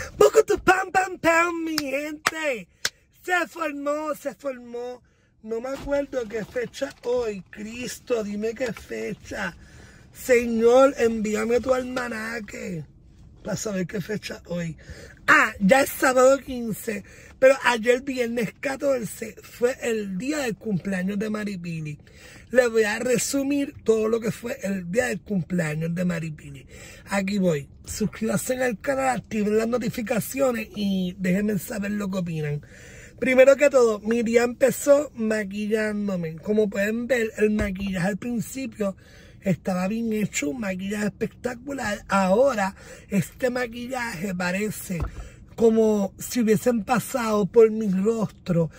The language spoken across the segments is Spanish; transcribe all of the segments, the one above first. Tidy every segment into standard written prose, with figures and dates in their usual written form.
Bocutu pam pam pam, mi gente. Se formó. No me acuerdo qué fecha hoy. Cristo, dime qué fecha. Señor, envíame tu almanaque para saber qué fecha hoy. Ah, ya es sábado 15, pero ayer viernes 14 fue el día del cumpleaños de Maripili. Le voy a resumir todo lo que fue el día del cumpleaños de Maripili. Aquí voy. Suscríbanse al canal, activen las notificaciones y déjenme saber lo que opinan. Primero que todo, mi día empezó maquillándome. Como pueden ver, el maquillaje al principio estaba bien hecho, un maquillaje espectacular. Ahora, este maquillaje parece como si hubiesen pasado por mi rostro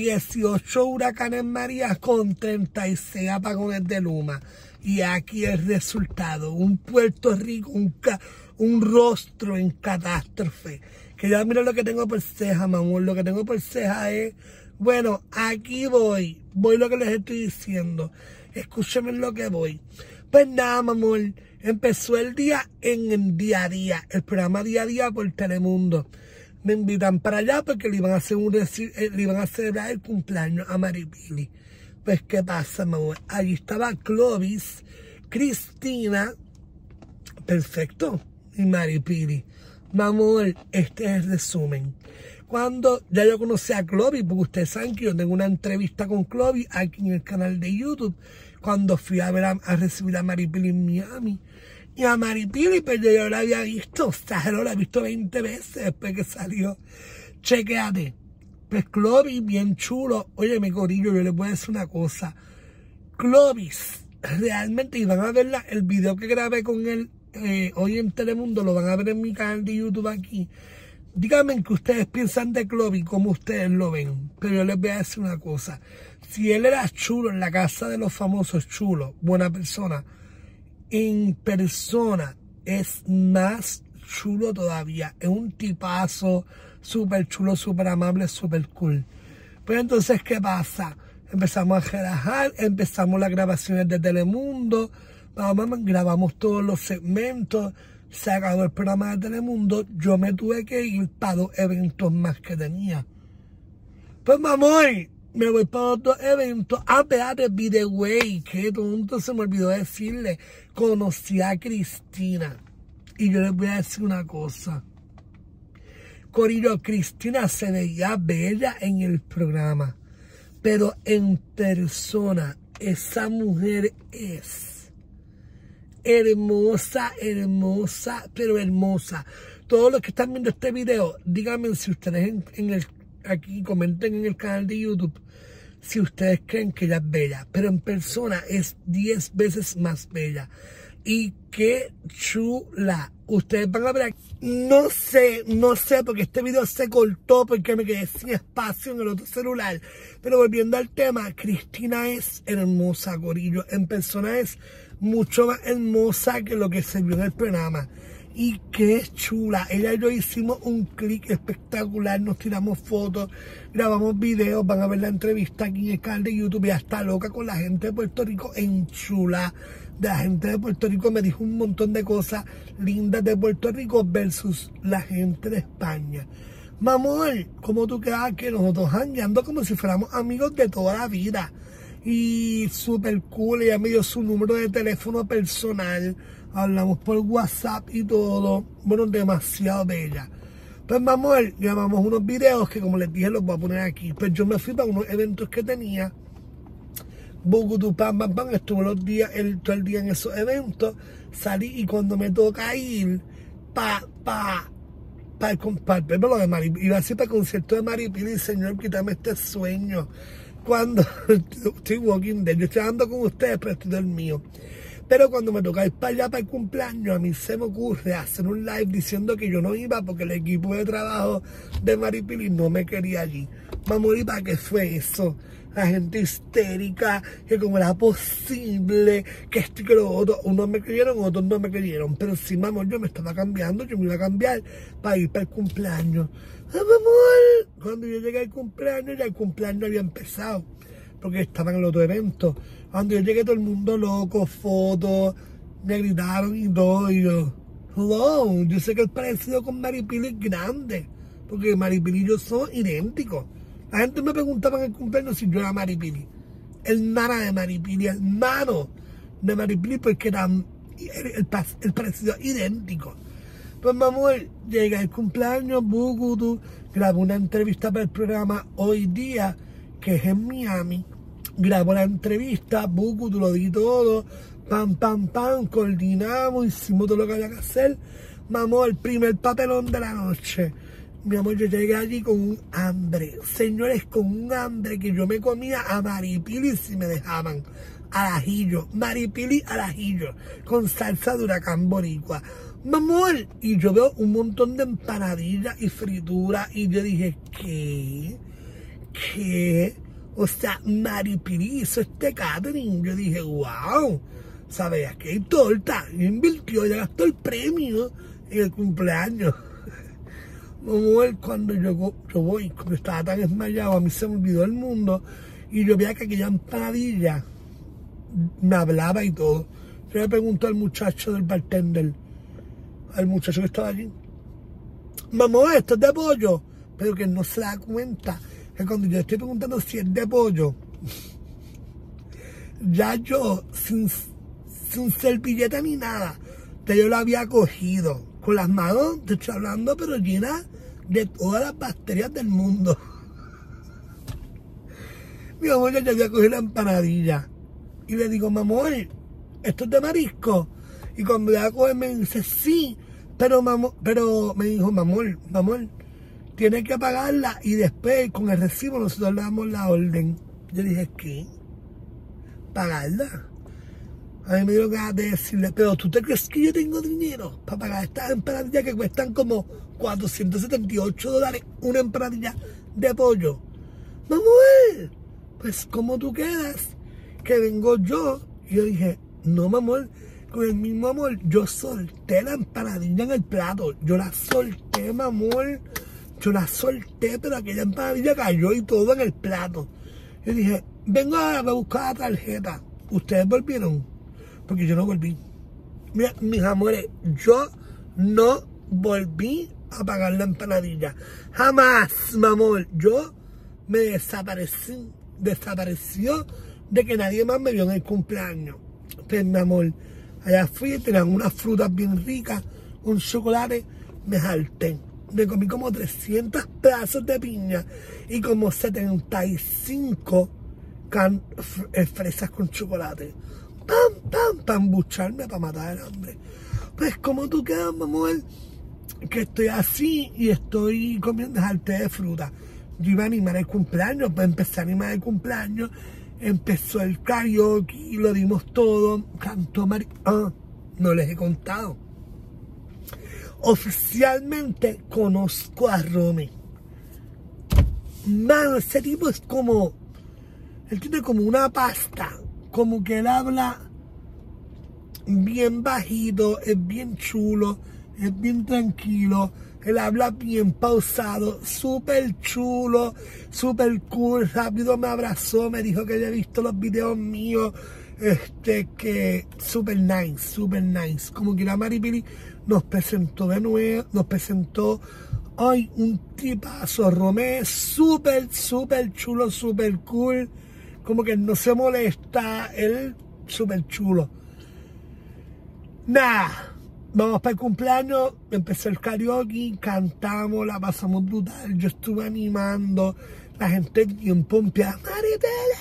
18 huracanes María con 36 apagones de luma. Y aquí el resultado, un Puerto Rico, un rostro en catástrofe. Que ya mira lo que tengo por ceja, mi amor. Lo que tengo por ceja es, bueno, aquí voy lo que les estoy diciendo. Escúchenme lo que voy. Pues nada, mi amor, empezó el día en el Día a Día, el programa Día a Día por Telemundo. Me invitan para allá porque le iban a celebrar el cumpleaños a Maripili. Pues, ¿qué pasa, mi amor? Allí estaba Clovis, Cristina, perfecto, y Maripili. Mi amor, este es el resumen. Cuando ya yo conocí a Clovis, porque ustedes saben que yo tengo una entrevista con Clovis aquí en el canal de YouTube, cuando fui a recibir a Maripili en Miami. Y a Maripili, pues yo la había visto, o sea, yo la he visto 20 veces después que salió. Chequéate. Pues Clovis, bien chulo. Oye, mi corillo, yo les voy a decir una cosa. Clovis, realmente, y van a ver el video que grabé con él hoy en Telemundo, lo van a ver en mi canal de YouTube aquí. Díganme que ustedes piensan de Clovis, como ustedes lo ven. Pero yo les voy a decir una cosa. Si él era chulo en la casa de los famosos, chulo, buena persona, en persona es más chulo todavía. Es un tipazo, súper chulo, súper amable, súper cool. Pues entonces, ¿qué pasa? Empezamos a relajar, empezamos las grabaciones de Telemundo, grabamos todos los segmentos, se acabó el programa de Telemundo, yo me tuve que ir para 2 eventos más que tenía. Pues mamá, me voy para otros eventos. Ah, espérate, by the way, que tonto, se me olvidó decirle, conocí a Cristina. Y yo les voy a decir una cosa. Corillo, Cristina se veía bella en el programa, pero en persona, esa mujer es hermosa, pero hermosa. Todos los que están viendo este video, díganme si ustedes aquí comenten en el canal de YouTube si ustedes creen que ella es bella, pero en persona es 10 veces más bella. Y qué chula. Ustedes van a ver aquí. No sé, porque este video se cortó porque me quedé sin espacio en el otro celular. Pero volviendo al tema, Cristina es hermosa, corillo. En persona es mucho más hermosa que lo que se vio en el programa. Y qué chula. Ella y yo hicimos un clic espectacular, nos tiramos fotos, grabamos videos, van a ver la entrevista aquí en el canal de YouTube. Ya está loca con la gente de Puerto Rico, en chula. De la gente de Puerto Rico me dijo un montón de cosas lindas de Puerto Rico versus la gente de España. Mamón, como tú quedas que nosotros jangueando como si fuéramos amigos de toda la vida. Y súper cool, ella me dio su número de teléfono personal, hablamos por WhatsApp y todo. Bueno, demasiado bella. Pues mamón, grabamos unos videos que como les dije los voy a poner aquí. Pues yo me fui para unos eventos que tenía. Estuve todo el día en esos eventos, salí y cuando me toca ir para lo de Maripili, iba a ir para el concierto de Maripili, Señor, quítame este sueño. Cuando estoy walking dead, yo estoy hablando con ustedes, pero estoy dormido. Pero cuando me toca ir para allá para el cumpleaños, a mí se me ocurre hacer un live diciendo que yo no iba porque el equipo de trabajo de Maripili no me quería allí. Vamos, ¿y para qué fue eso? La gente histérica, que como era posible, que esto y que lo otro, unos me creyeron, otros no me creyeron. Pero sí, mamón, yo me estaba cambiando, yo me iba a cambiar para ir para el cumpleaños. ¡Ah, mamón! Cuando yo llegué al cumpleaños, ya el cumpleaños había empezado, porque estaba en el otro evento. Cuando yo llegué, todo el mundo loco, fotos, me gritaron y todo, y yo, hello, yo sé que el parecido con Maripili es grande, porque Maripili y yo somos idénticos. La gente me preguntaba en el cumpleaños si yo era Maripili, hermana de Maripili, hermano de Maripili, porque era el parecido idéntico. Pues mi amor, llega el cumpleaños, Bugudu, grabó una entrevista para el programa Hoy Día, que es en Miami. Grabó la entrevista, Bugudu, lo di todo, pam, coordinamos, hicimos todo lo que había que hacer. Mi amor, el primer papelón de la noche. Mi amor, yo llegué allí con un hambre. Señores, con un hambre que yo me comía a Maripili si me dejaban. Al ajillo, Maripili al ajillo, con salsa de huracán boricua. Mi amor, y yo veo un montón de empanadillas y frituras y yo dije, ¿qué? O sea, Maripili hizo este catering. Yo dije, wow, ¿sabes? Aquí hay torta. Y invirtió, ya gastó el premio en el cumpleaños. Mi amor, cuando yo voy, como estaba tan desmayado, a mí se me olvidó el mundo y yo veía que aquella empanadilla me hablaba y todo. Yo le pregunto al muchacho del bartender, al muchacho que estaba allí, mamá, esto es de pollo, pero que no se da cuenta que cuando yo le estoy preguntando si es de pollo, ya yo, sin servilleta ni nada, ya yo lo había cogido con las manos, te estoy hablando, pero llena de todas las bacterias del mundo. Mi amor, ya había cogido la empanadilla. Y le digo, mamor, ¿esto es de marisco? Y cuando ya coge me dice, sí, pero me dijo, mamor, tiene que pagarla y después con el recibo nosotros le damos la orden. Yo dije, ¿qué? ¿Pagarla? A mí me dio ganas de decirle, pero ¿tú te crees que yo tengo dinero para pagar estas empanadillas que cuestan como $478 una empanadilla de pollo? Mamor, pues ¿cómo tú quedas? Que vengo yo. Y yo dije, no, mamor, con el mismo amor, yo solté la empanadilla en el plato. Yo la solté, mamor. Yo la solté, pero aquella empanadilla cayó y todo en el plato. Yo dije, vengo a buscar la tarjeta. ¿Ustedes volvieron? Porque yo no volví. Mira, mis amores, yo no volví a pagar la empanadilla. Jamás, mamor. Yo me desapareció de que nadie más me vio en el cumpleaños. Pues, mi amor, allá fui, tenían unas frutas bien ricas, un chocolate, me jalté. Me comí como 300 pedazos de piña y como 75 fresas con chocolate. Para embucharme, para matar el hambre. Pues, ¿cómo tú quedas, mi amor? Que estoy así y estoy comiendo jalté de fruta. Yo iba a animar el cumpleaños, pues empecé a animar el cumpleaños. Empezó el karaoke, lo dimos todo, cantó no les he contado. Oficialmente conozco a Romy. Mano, ese tipo es como, él tiene como una pasta, como que él habla bien bajito, es bien chulo, es bien tranquilo. Él habla bien pausado, súper chulo, súper cool. Rápido me abrazó, me dijo que había visto los videos míos. Que súper nice. Como que la Maripili nos presentó de nuevo, ay, un tipazo. Romé, súper chulo, súper cool. Como que no se molesta, él súper chulo. Nada. Vamos para el cumpleaños, empezó el karaoke, cantamos, la pasamos brutal, yo estuve animando, la gente bien pompeada, Maripili.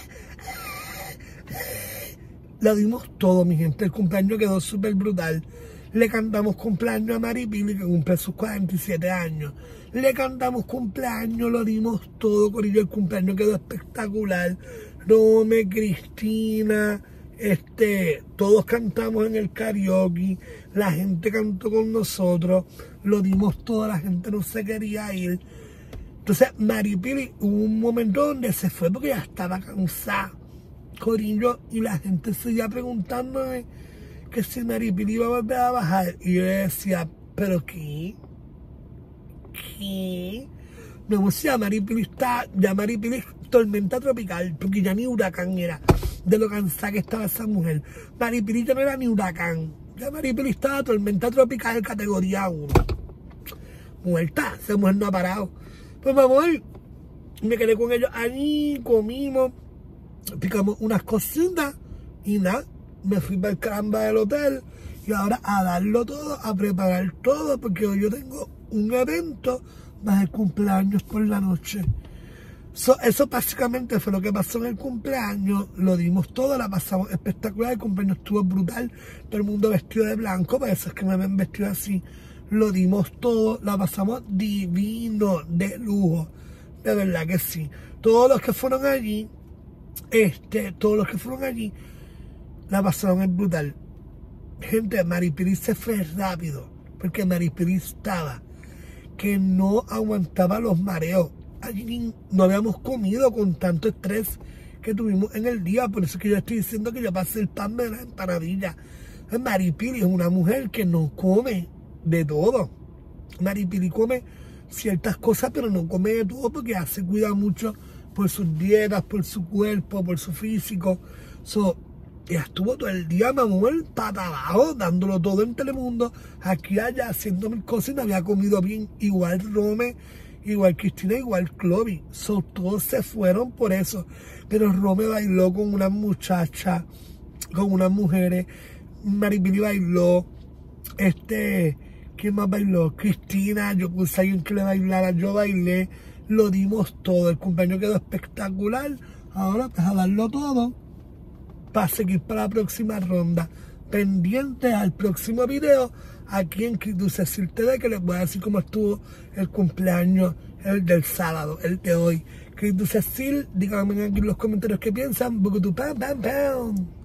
Lo dimos todo, mi gente, el cumpleaños quedó súper brutal. Le cantamos cumpleaños a Maripili, que cumple sus 47 años. Le cantamos cumpleaños, lo dimos todo, corillo, el cumpleaños quedó espectacular. Rome, Cristina, todos cantamos en el karaoke, la gente cantó con nosotros, lo dimos todo, la gente no se quería ir. Entonces Maripili hubo un momento donde se fue porque ya estaba cansada, corillo, y la gente seguía preguntándome que si Maripili iba a volver a bajar, y yo decía, ¿pero qué? Me decía, Maripili es tormenta tropical, porque ya ni huracán era, de lo cansada que estaba esa mujer. Maripili ya no era ni huracán, Ya Maripili estaba tormenta tropical categoría 1. Muerta, esa mujer no ha parado. Pues vamos, me quedé con ellos allí, comimos, picamos unas cositas y nada, me fui para el caramba del hotel y ahora a darlo todo, a preparar todo, porque hoy yo tengo un evento más el cumpleaños por la noche. Eso básicamente fue lo que pasó en el cumpleaños, lo dimos todo, la pasamos espectacular, el cumpleaños estuvo brutal, todo el mundo vestido de blanco, por eso es que me ven vestido así, lo dimos todo, la pasamos divino, de lujo, de verdad que sí. Todos los que fueron allí, la pasaron en brutal. Gente, Maripili se fue rápido, porque Maripili estaba que no aguantaba los mareos. Allí no habíamos comido con tanto estrés que tuvimos en el día, por eso es que yo estoy diciendo que yo pasé el pan de la empanadilla. Maripili es una mujer que no come de todo. Maripili come ciertas cosas, pero no come de todo porque ella se cuida mucho por sus dietas, por su cuerpo, por su físico. Ella estuvo todo el día, mamá, pata abajo, dándolo todo en Telemundo, aquí allá, haciendo mil cosas y no había comido bien. Igual Rome, igual Cristina, igual Chloe. Todos se fueron por eso. Pero Rome bailó con unas muchachas, con unas mujeres. Maripili bailó. ¿Quién más bailó? Cristina, yo puse a alguien que le bailara, yo bailé. Lo dimos todo. El cumpleaños quedó espectacular. Ahora pues a darlo todo para seguir para la próxima ronda. Pendientes al próximo video aquí en Cris Dulcecil TV, que les voy a decir cómo estuvo el cumpleaños, el del sábado, el de hoy. Cris Dulcecil, díganme aquí en los comentarios qué piensan. Pam, pam, pam.